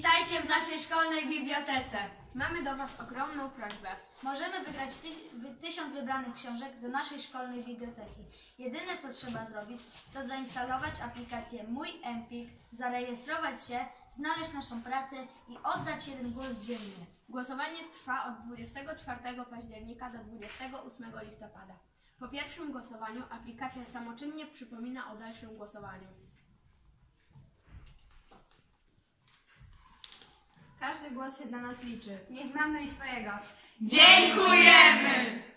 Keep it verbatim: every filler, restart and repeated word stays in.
Witajcie w naszej szkolnej bibliotece. Mamy do Was ogromną prośbę. Możemy wygrać tyś, wy, tysiąc wybranych książek do naszej szkolnej biblioteki. Jedyne co trzeba zrobić, to zainstalować aplikację Mój Empik, zarejestrować się, znaleźć naszą pracę i oddać jeden głos dziennie. Głosowanie trwa od dwudziestego czwartego października do dwudziestego ósmego listopada. Po pierwszym głosowaniu aplikacja samoczynnie przypomina o dalszym głosowaniu. Każdy głos się dla nas liczy. Nie zmarnuj swojego. Dziękujemy!